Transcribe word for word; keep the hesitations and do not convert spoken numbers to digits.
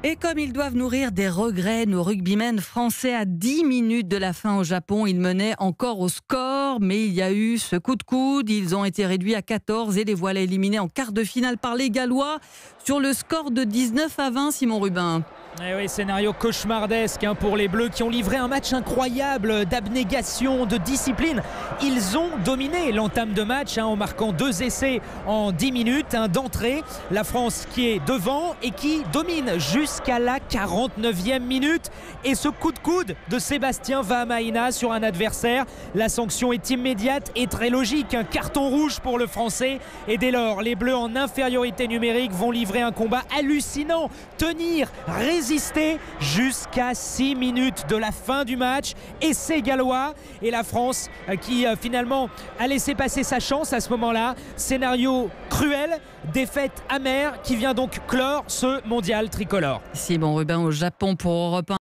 Et comme ils doivent nourrir des regrets, nos rugbymen français, à dix minutes de la fin au Japon, ils menaient encore au score, mais il y a eu ce coup de coude. Ils ont été réduits à quatorze et les voilà éliminés en quart de finale par les Gallois sur le score de dix-neuf à vingt, Simon Rubin. Eh oui, scénario cauchemardesque hein, pour les Bleus qui ont livré un match incroyable d'abnégation, de discipline. Ils ont dominé l'entame de match hein, en marquant deux essais en dix minutes hein, d'entrée. La France qui est devant et qui domine jusqu'à la quarante-neuvième minute. Et ce coup de coude de Sébastien Vahamaina sur un adversaire, la sanction est immédiate et très logique. Un carton rouge pour le Français. Et dès lors, les Bleus en infériorité numérique vont livrer un combat hallucinant. Tenir, résister. Résister jusqu'à six minutes de la fin du match. Et c'est Gallois et la France qui finalement a laissé passer sa chance à ce moment-là. Scénario cruel, défaite amère qui vient donc clore ce mondial tricolore. Simon Rubin au Japon pour Europe un.